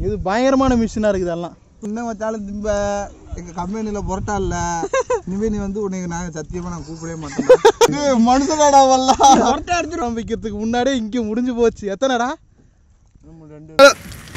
இது பயங்கரமான மிஷினா இருக்கு இதெல்லாம். இன்னும் வச்சாலும் திம்ப எங்க கம்பெனில பொரட்டா இல்ல. இனிமே நீ வந்து உனக்கு நான் சத்தியமா நான் கூப்பிடவே மாட்டேன். மனுஷனாடா வல்ல. பொரட்டா எடுத்து ஆரம்பிக்கிறதுக்கு முன்னாடியே இங்க முடிஞ்சு போச்சு. எத்தனைடா? 2.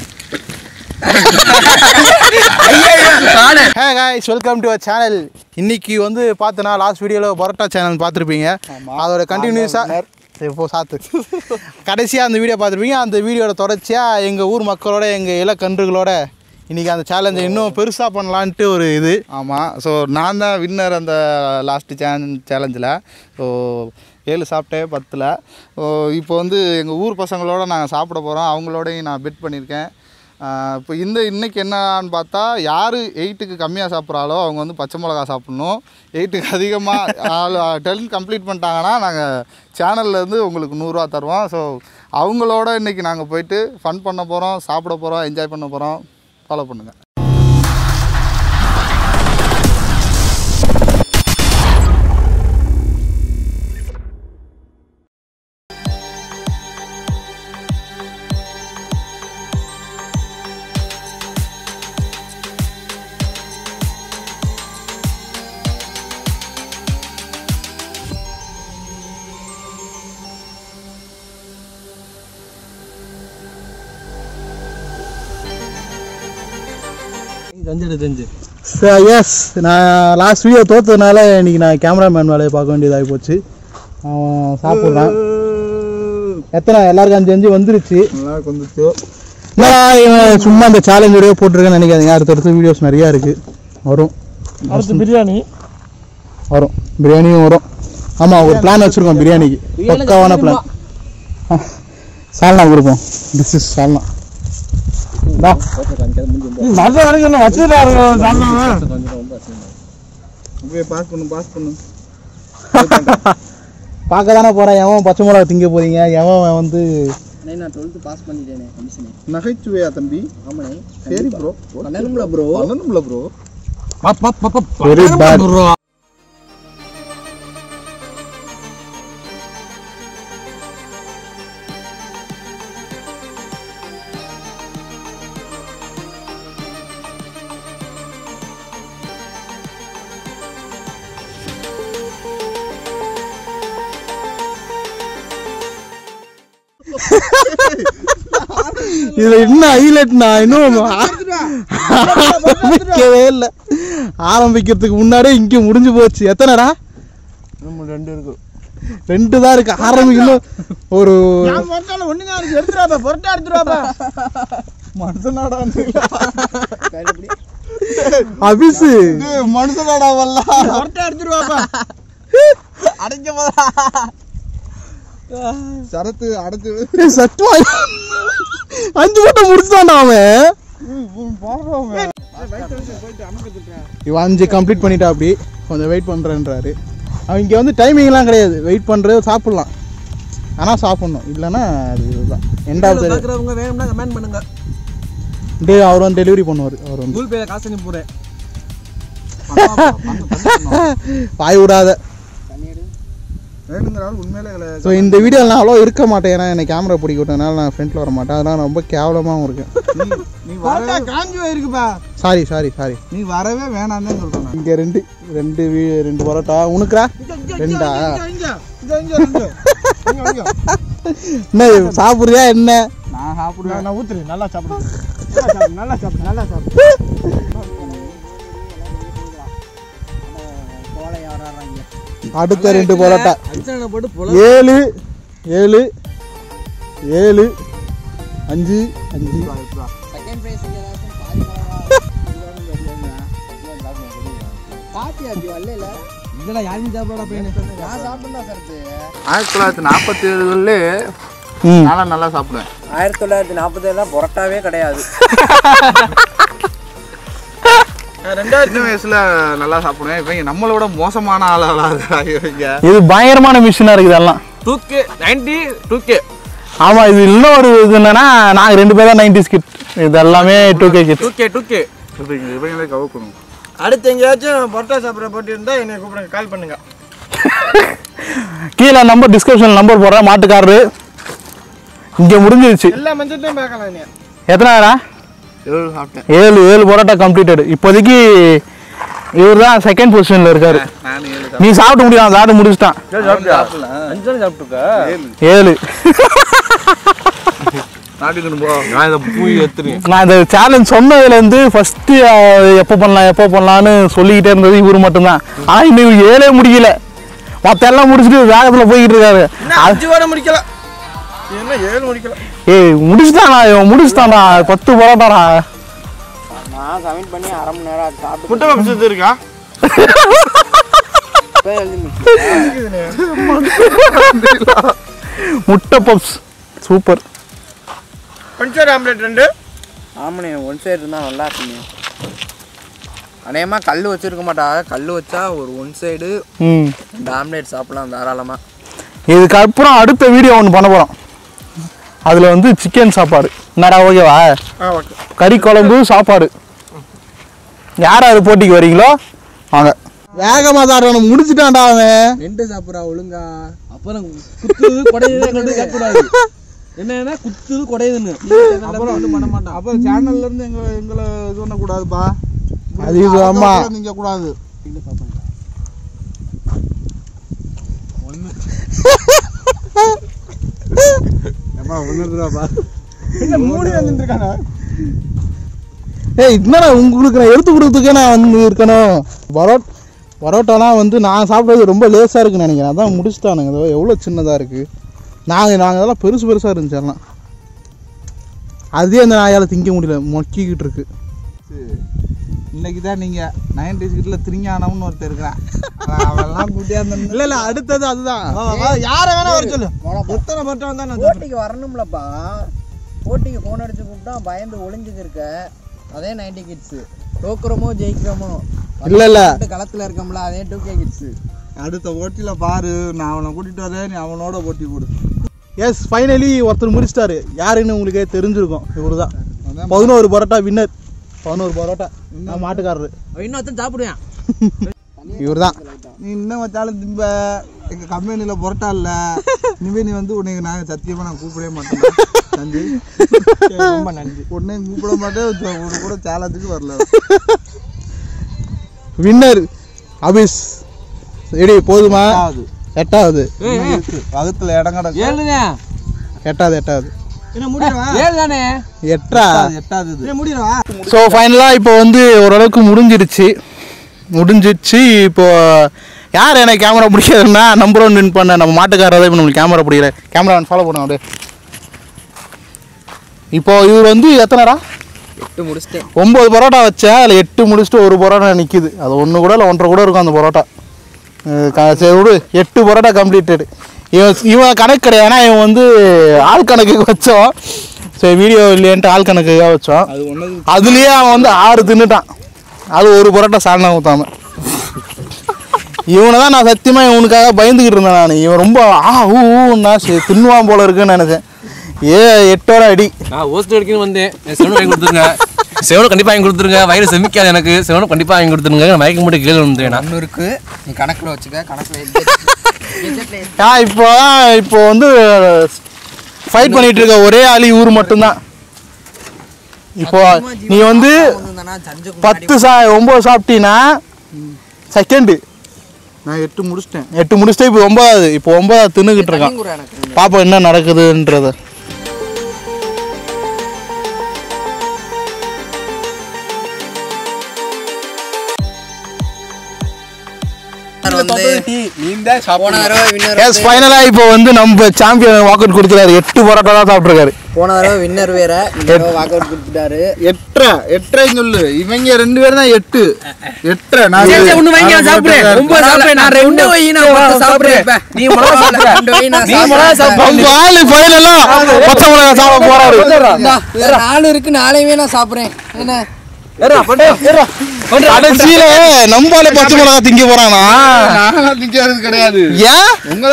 Hey guys, welcome to our channel. இன்னைக்கு வந்து பார்த்தனா லாஸ்ட் வீடியோவில் பரோட்டா சேனல் பார்த்துருப்பீங்க. அதோட கண்டினியூஸாக இப்போ சாத்து கடைசியாக அந்த வீடியோ பார்த்துருப்பீங்க. அந்த வீடியோட தொடர்ச்சியாக எங்கள் ஊர் மக்களோட எங்கள் இளக்கன்றுகளோட இன்றைக்கி அந்த சேலஞ்சை இன்னும் பெருசாக பண்ணலான்ட்டு ஒரு இது. ஆமாம். ஸோ நான் தான் வின்னர் அந்த லாஸ்ட்டு சேலஞ்சில். ஸோ 7 சாப்பிட்டே 10ல். இப்போ வந்து எங்கள் ஊர் பசங்களோட நாங்கள் சாப்பிட போகிறோம். அவங்களோடையும் நான் பெட் பண்ணியிருக்கேன். இப்போ இன்றைக்கி என்னன்னு பார்த்தா யார் 8க்கு கம்மியாக சாப்பிட்றாலோ அவங்க வந்து பச்சை மிளகா சாப்பிட்ணும். 8க்கு அதிகமாக 10 கம்ப்ளீட் பண்ணிட்டாங்கன்னா நாங்கள் சேனல்லேருந்து உங்களுக்கு 100 ரூபா தருவோம். ஸோ அவங்களோட இன்றைக்கி நாங்கள் போயிட்டு ஃபன் பண்ண போகிறோம், சாப்பிட போகிறோம், என்ஜாய் பண்ண போகிறோம். ஃபாலோ பண்ணுங்கள். எஸ், நான் லாஸ்ட் வீடியோ தோற்றதுனால இன்றைக்கி நான் கேமராமேன் வேலையை பார்க்க வேண்டியதாகி போச்சு. அவன் சாப்பிட்றான். எத்தனை எல்லாருக்கும் 5 வந்துருச்சு. இவன் சும்மா அந்த சேலஞ்ச் வீடியோ போட்டிருக்கேன்னு நினைக்காதீங்க. அடுத்தடுத்த வீடியோஸ் நிறையா இருக்குது. வரும். அடுத்து பிரியாணி வரும். பிரியாணியும் வரும். ஆமாம், ஒரு பிளான் வச்சுருக்கோம் பிரியாணிக்கு. பக்காவான பிளான். சால்னா கொடுப்போம். This is salna. பார்க்க தானே போறேன். எவன் பச்சை மிளகா திங்க போறீங்க? எவன் வந்து நகைச்சுவையா தம்பி? சரி ப்ரோ, பண்ணணும்ல ப்ரோ. Very bad bro. இதுல என்ன ஹைலைட்னா, இன்னும் ஆரம்பிக்கவே இல்லை. ஆரம்பிக்கிறதுக்கு முன்னாடியே இங்க முடிஞ்சு போச்சு. எத்தனைடா? 2 இருக்கு. 2 தான் இருக்கு. ஆரம்பிக்கணும். ஒரு மனுஷனாடா அபிஷ், மனுஷனாடா வல்ல. அடைஞ்ச சரத்து அடுத்து சட்டு 5 மட்டும் முடிச்சான்டா அவன். இவன் 5 கம்ப்ளீட் பண்ணிட்டா. அப்படி கொஞ்சம் வெயிட் பண்ணுறேன்றாரு. அவன் இங்கே வந்து டைமிங்லாம் கிடையாது. வெயிட் பண்ணுறது சாப்பிட்லாம், ஆனால் சாப்பிட்ணும். இல்லைன்னா அது இதுதான் எண்டாவது. வேணும்னா கமெண்ட் பண்ணுங்க. அவர் வந்து டெலிவரி பண்ணுவார். அவர் வந்து கூகுள் பேல காசு அனுப்பி போகிறேன். வாய் விடாத. ஸோ இந்த வீடியோவில் நான் அவ்வளோ இருக்க மாட்டேன். ஏன்னா எனக்கு கேமரா பிடிக்க விட்டதுனால நான் ஃப்ரண்ட்டில் வர மாட்டேன். அதனால் ரொம்ப கேவலமாகவும் இருக்கேன். சாரி நீ வரவே வேணான்னு சொல்கிறேன். இங்கே 2 பரோட்டா உனக்குறா 2ஆ? என்ன சாப்பிட்றியா என்ன? நான் சாப்பிடுவேன். நான் ஊற்றுறேன். நல்லா சாப்பிடுவேன். அடுத்த 2 பரோட்டா 7 7 7 5 5. இதெல்லாம் யாரும் சாப்பிடா பையன். நான் சாப்பிட்டா சரத்து 1947 நல்லா சாப்பிடுவேன். 1947 பரோட்டாவே கிடையாது. 2 வயசுல நல்லா சாப்பிடுவேன். இப்போ நம்மளோட மோசமான ஆளாக இது பயங்கரமான மிஷினா இருக்குது இதெல்லாம். 2K ஆமா. இது இன்னும் ஒரு இது என்னன்னா, நாங்க 2 பேரும் 90s கிட். இது எல்லாமே 2K கிட். 2K இவங்களே கவக்கணும். அடுத்து எங்கேயாச்சும் பரோட்டா சாப்பிட்ற போட்டி இருந்தால் என்னை கூப்பிடுங்க, கால் பண்ணுங்க. கீழே நம்பர் டிஸ்கிரிப்ஷன் நம்பர் போடுறேன். மாட்டுக்காரரு இங்கே முடிஞ்சிருச்சு. எல்லா மஞ்சத்தையும் பார்க்கலாம். எத்தனாயிரா? 7 பரோட்டா கம்ப்ளீட்டட். இப்போதைக்கு இவர் தான் செகண்ட் பொசிஷன்ல இருக்காரு. நீ சாப்பிட முடியும், அந்த ஆடு முடிச்சிட்டான். 7 நான் இந்த சேலஞ்ச் சொன்னதுலேருந்து ஃபர்ஸ்ட் எப்போ பண்ணலான்னு சொல்லிக்கிட்டே இருந்தது இவரு மட்டும்தான். ஆனா இன்னும் 7 முடியல, மற்ற எல்லாம் முடிச்சுட்டு வேகத்தில் போய்கிட்டு இருக்காரு. ஏய் முடிச்சுட்டானா, இவன் முடிச்சுட்டானா 10 பரோட்டாடா. நான் கமெண்ட் பண்ணி அரை மணி நேரம் சாப்பிட்டு முட்டை பப்ஸ் இருக்கா? முட்டை puffs super. One side omelette 2. ஆமாண்ணே, ஒன் சைடு இருந்தால் நல்லா இருக்குங்க. அநேகமாக கல் வச்சுருக்க மாட்டாங்க. கல் வச்சா ஒரு ஒன் சைடு 2 ஆம்லேட் சாப்பிடலாம் தாராளமாக. இதுக்கப்புறம் அடுத்த வீடியோ ஒன்று பண்ண போகிறோம். அதில் வந்து சிக்கன் சாப்பாடு. என்னடா ஓகேவா? கறி குழம்பு சாப்பாடு. யார் அது போட்டிக்கு வரீங்களோ வாங்க. வேகமாக தான் முடிச்சுட்டான்டா அவன். 2 சாப்பிட்றா ஒழுங்கா. அப்புறம் குத்துது கொடையுது கேட்கக்கூடாது. என்னன்னா குத்துது கொடையுதுன்னு அப்புறம் ஒன்றும் பண்ண மாட்டான். அப்புறம் சேனல்ல இருந்து எங்களை இது பண்ணக்கூடாதுப்பா. அது இது அம்மா நீங்க கூடாது. என்னடா உங்களுக்கு நான் எடுத்து கொடுத்ததுக்கே நான் வந்து இருக்கணும். பரோட்டாலாம் வந்து நான் சாப்பிட்றது ரொம்ப லேஸாக இருக்குன்னு நினைக்கிறேன். அதான் முடிச்சுட்டானுங்க. இதோ எவ்வளோ சின்னதாக இருக்குது. நாங்கள் இதெல்லாம் பெருசாக இருந்துச்சு எல்லாம். அதே அந்த நாயால் திங்க முடியல, மொக்கிக்கிட்டு இருக்கு. இன்னைக்கு தான் நீங்கள் 90s கிட்ட திரிஞானம்னு ஒருத்தர் இருக்கிறான். அவெல்லாம் கூட்டியா இருந்தேன். இல்லை அடுத்தது அதுதான். யாரை வேணா வர சொல்லு. எத்தனை பரோட்டா வந்தா நான் போட்டிக்கு வரணும்லப்பா. போட்டிக்கு ஃபோன் அடிச்சு கூப்பிட்டா பயந்து ஒளிஞ்சுக்கு இருக்க. அதே 90 கிட்ஸு. தோக்குறோமோ ஜெயிக்கிறோமோ இல்லை களத்தில் இருக்கோம்ல, அதே 2K கிட்ஸு. அடுத்த போட்டியில் பாரு, நான் அவனை கூட்டிகிட்டு வரேன், நீ அவனோட போட்டி போடு. எஸ் ஃபைனலி ஒருத்தர் முடிச்சிட்டாரு. யாருன்னு உங்களுக்கே தெரிஞ்சிருக்கும். இவரு தான் 11 பரோட்டா வின்னர். 11 பரோட்டா. நான் மாட்டுக்காரரு. இன்னொருத்தன் சாப்பிடுவேன். இவர் தான். நீ இன்னும் வச்சாலும் திம்ப. எங்கள் கம்பெனியில் பரோட்டா இல்லை. இனிமே நீ வந்து உன்னை நாங்கள் சத்தியமாக நான் கூப்பிடவே மாட்டேன். நன்றி, ரொம்ப நன்றி. உடனே கூப்பிட மாட்டேன். உன கூட சேலத்துக்கு வரல. வின்னர் அபிஷ். எடி போதுமா? 8வது. வகுத்துல இடம் கிடக்கு. 8வது. ஸோ ஃபைனலாக இப்போ வந்து ஓரளவுக்கு முடிஞ்சிருச்சு. இப்போ யார் எனக்கு கேமரா பிடிக்காதுன்னா நம்பர் 1 வின் பண்ண நம்ம மாட்டுக்காரர் தான் இப்போ நம்மளுக்கு கேமரா பிடிக்கல. கேமரா ஃபாலோ பண்ணுவோம் அப்படியே. இப்போ இவர் வந்து எத்தனைடா? 8 முடிச்சிட்டேன். 9 பரோட்டா வச்சேன். அதில் 8 முடிச்சுட்டு 1 பரோட்டா நிற்கிது. அது 1 கூட இல்லை 1.5 கூட இருக்கும் அந்த பரோட்டா. சரி விடு, 8 பரோட்டா கம்ப்ளீட்டடு. இவன் கணக்கு கிடையாது. ஏன்னா இவன் வந்து ஆள் கணக்குக்கு வச்சோம். சரி வீடியோ இல்லையன்ட்டு ஆள் கணக்குக்காக வச்சோம். அதுலேயே அவன் வந்து 6 தின்னுட்டான். அது 1 பரோட்டா சாணம் ஊற்றாம. இவனை தான் நான் சத்தியமாக இவனுக்காக பயந்துக்கிட்டு இருந்தேன். நான் இவன் ரொம்ப ஊன்னா சரி தின்னுவான் போல இருக்குன்னு நினைச்சேன். 8 அடி. நான் ஹோஸ்ட் அடிக்கணும் வந்தேன். செவனை வாங்கி கொடுத்துருங்க. செவனை கண்டிப்பாக வாங்கி கொடுத்துருங்க. வயிறு செமிக்காது எனக்கு. செவனை கண்டிப்பாக வாங்கி கொடுத்துருங்க. நான் மயக்க மட்டும் கீழே வந்துட்டேன். ஒன்று இருக்கு, நீ கணக்கில் வச்சுக்க. கணக்கில் இப்போ வந்து ஃபைட் பண்ணிட்டு இருக்க ஒரே ஆளு இவரு மட்டும்தான். இப்போ நீ வந்து 9 சாப்பிட்டீங்கன்னா செகண்டு. நான் 8 முடிச்சிட்டேன். 8 முடிச்சுட்டு இப்போ 9வது. இப்போ 9வது தின்னுக்கிட்டு இருக்கான். பாப்பா என்ன நடக்குதுன்றத. ஃபைனலா இப்போ வந்து நம்ம சாம்பியன் வாக் அவுட் கொடுத்துறாரு. 8 பரோட்டா தான் சாப்பிட்டுருக்காரு. போன தடவை வின்னர் வேற, வாக் அவுட் கொடுத்துட்டாரு. 8 சொல்லு. இவங்க 2 பேரும் தான் 8. நான் ஒண்ணு வாங்கி நான் சாப்பிடுறேன். 9 சாப்பிடுறேன். நான் 2 வை நான் சாப்பிடுறேன். நீ மொளகா சாப்பிடுற. 2 வை நான் சாப்பிடுறேன். உங்க ஆளு ஃபைனலா பச்சை மிளகா சாப்பிட போறாரு. 4 இருக்கு, 4வே நான் சாப்பிடுறேன். என்ன கடைசியில நம்பாலே பச்சை மிளகா திங்க போறானா? நான் திங்கிறது கிடையாது. ஏன் உங்களை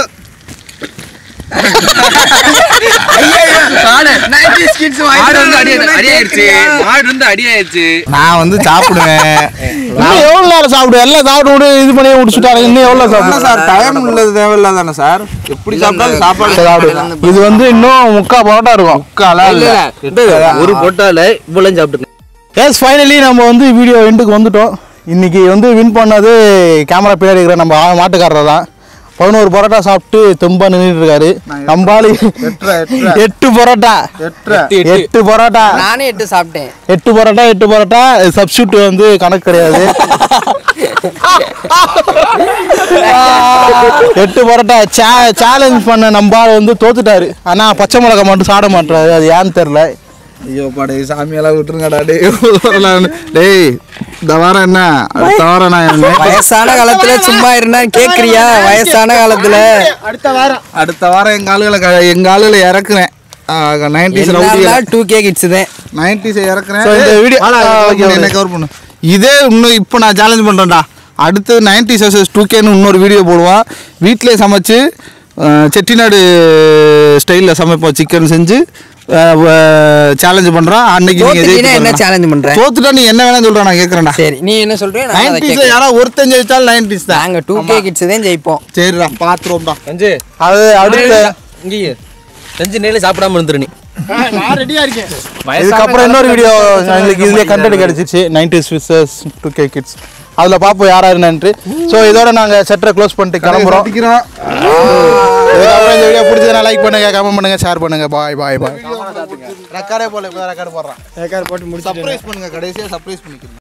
நான் வந்து சாப்பிடுவேன். எவ்வளவு நேரம் சாப்பிடுவேன்? எல்லாம் சாப்பிட்டு இது பண்ணி முடிச்சுட்டாரு. இன்னும் எவ்வளவு சாப்பிடுவேன் சார்? டைம் உள்ளது தேவையில்லாதானே சார்? எப்படி சாப்பிட்டாலும் சாப்பாடு. இது வந்து இன்னும் 3/4 பரோட்டா இருக்கும். 1 போட்டால இவ்வளவு சாப்பிட்டு எஸ் ஃபைனலி நம்ம வந்து வீடியோ எண்டுக்கு வந்துட்டோம். இன்றைக்கி வந்து வின் பண்ணது கேமரா பின்னாடி இருக்கிற நம்ம மாட்டுக்காரர் தான். 11 பரோட்டா சாப்பிட்டு தெம்பா நின்றுட்டு இருக்காரு. நம்பாலு 8 பரோட்டா 8 பரோட்டா. நானே 8 சாப்பிட்டேன். 8 பரோட்டா சப்ஸ்டியூட் வந்து கணக்கு கிடையாது. 8 பரோட்டா சேலஞ்ச் பண்ண நம்பால் வந்து தோத்துட்டாரு. ஆனால் பச்சை மிளகா மட்டும் சாப்பிட மாட்டாரு. அது ஏன்னு தெரில. ஐயோ பாடே சாமியெல்லாம் விட்டுருங்கடா டேய் இந்த வாரம் என்ன அடுத்த வாரம் நான் வயசான காலத்துல சும்மா இருந்தா கேக்குறியா? வயசான காலத்துல அடுத்த வாரம் எங்க ஆளுகளை இறக்குறேன். 90s 2K கிட்ஸ் தான் 90s இறக்குறேன். இந்த வீடியோ என்ன கவர் பண்ணு. இதே இன்னும் இப்போ நான் சேலஞ்ச் பண்ணுறேன்டா. அடுத்து 90s vs 2Kன்னு இன்னொரு வீடியோ போடுவான். வீட்டிலே சமைச்சு செட்டிநாடு ஸ்டைலில் சமைப்போம். சிக்கன் செஞ்சு சேலஞ்ச் பண்றான். அன்னைக்கு நீங்க என்ன சேலஞ்ச் பண்ற? தோத்துட்டா நீ என்ன வேணா சொல்ற, நான் கேக்குறேன்டா. சரி நீ என்ன சொல்ற? 90s யாரா ஒருத்தன் ஜெயிச்சால் 90s தான். நாங்க 2K கிட்ஸ் தான் ஜெயிப்போம். சரிடா பாத்துறோம்டா. அஞ்சு அது அடுத்த இங்கே செஞ்சு நேரில் சாப்பிடாம இருந்துரு நீ. நான் ரெடியா இருக்கேன். இதுக்கப்புறம் இன்னொரு வீடியோ எங்களுக்கு இதுலேயே கண்டென்ட் கிடச்சிச்சு 90s vs 2K கிட்ஸ். அதில் பார்ப்போம் யார் யாருன்னு. ஸோ இதோட நாங்கள் செட்டரை க்ளோஸ் பண்ணிட்டு கிளம்புறோம். இதுக்கப்புறம் இந்த வீடியோ பிடிச்சதுனா லைக் பண்ணுங்க, கமெண்ட் பண்ணுங்க, ஷேர் பண்ணுங்க. பாய் பாய் பாய். ரெக்கார்டே போல ரெக்கார்டு போடுறான். ரெக்கார்டு போட்டு முடிச்சு சர்ப்ரைஸ் பண்ணுங்க. கடைசியாக சர்ப்ரைஸ் பண்ணிக்கிறேன்.